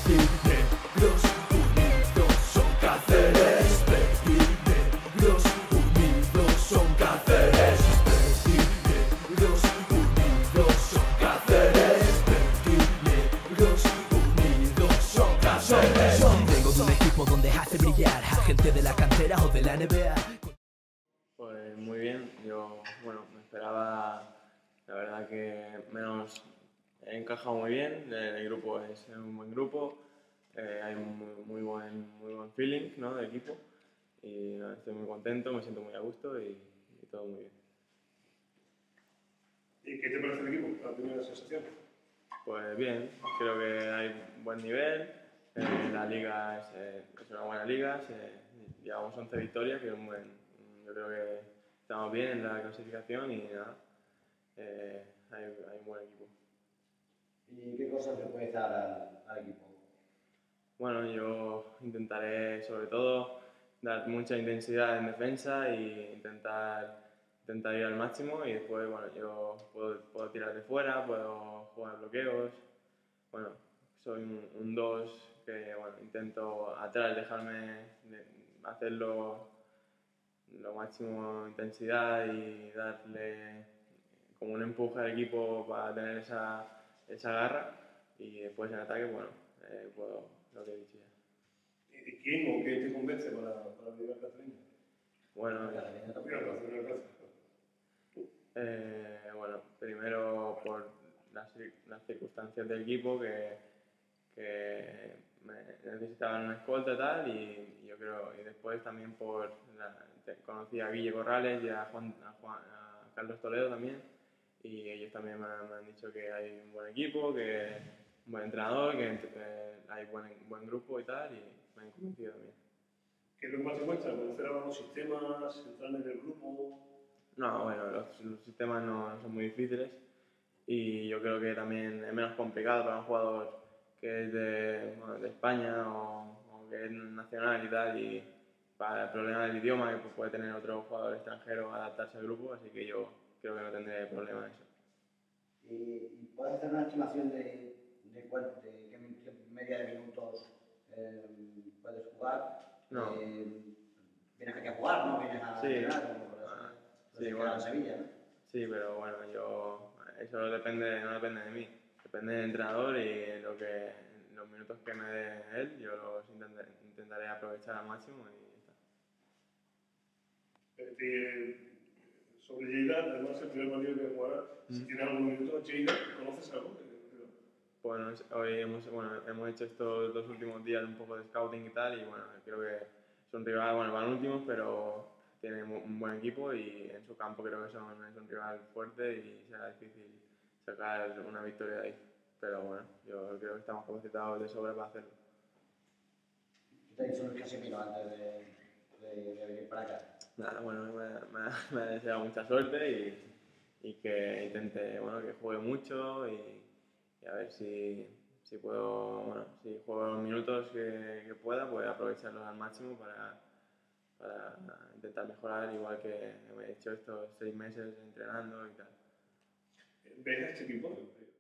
Perdinegros unidos son Cáceres. Perdinegros unidos son Cáceres. Perdinegros unidos son Cáceres. Perdinegros unidos son Cáceres. Vengo de un equipo donde hace brillar a gente de la cantera o de la NBA. Pues muy bien, yo me esperaba, la verdad que menos he encajado muy bien, el grupo es un buen grupo, hay muy buen feeling, ¿no?, de equipo y estoy muy contento, me siento muy a gusto y todo muy bien. ¿Y qué te parece el equipo, la primera sensación? Pues bien, creo que hay buen nivel, la liga es una buena liga, llevamos 11 victorias, que es un yo creo que estamos bien en la clasificación y nada, hay un buen equipo. ¿Y qué cosas le puedes dar al equipo? Bueno, yo intentaré sobre todo dar mucha intensidad en defensa y intentar ir al máximo y después, yo puedo tirar de fuera, puedo jugar bloqueos. Bueno, soy un 2 que, intento atrás hacerlo lo máximo intensidad y darle como un empuje al equipo para tener esa garra y después en ataque, puedo lo que he dicho ya. ¿Y quién o qué te convence para venir a Cataluña? Bueno, primero por las circunstancias del equipo que necesitaban una escolta y tal, y yo creo, y después también conocí a Guille Corrales y a Carlos Toledo también, y ellos también me han dicho que hay un buen equipo, que un buen entrenador, que hay buen grupo y tal, y me han convencido también. ¿Qué es lo que más te cuesta? ¿Conocer ahora los sistemas, entrar en el grupo? No, bueno, los sistemas no son muy difíciles y yo creo que también es menos complicado para un jugador que es de España o que es nacional y tal, y para el problema del idioma que puede tener otro jugador extranjero adaptarse al grupo, así que yo creo que no tendré problema en eso. ¿Y puedes hacer una estimación de qué media de minutos puedes jugar? No. ¿Vienes aquí a jugar, no? ¿Vienes a entrenar? Sí, en Sevilla, ¿no? Sí, pero bueno, eso no depende de mí, depende del entrenador y los minutos que me dé él, yo los intentaré aprovechar al máximo y ya está. Sobre Lleida, además el primer partido que jugará, si tiene algún minuto, Lleida, ¿conoces algo? Bueno, hoy hemos hecho estos 2 últimos días un poco de scouting y tal, y creo que son rivales, van últimos, pero tienen un buen equipo y en su campo creo que es un rival fuerte y será difícil sacar una victoria de ahí. Pero bueno, yo creo que estamos capacitados de sobra para hacerlo. ¿Qué te ha dicho Luis Casimiro antes de venir para acá? Nada, me ha deseado mucha suerte y que intente, que juegue mucho y a ver si puedo, si juego los minutos que pueda, pues aprovecharlos al máximo para intentar mejorar, igual que he hecho estos 6 meses entrenando y tal. ¿Ves a este equipo?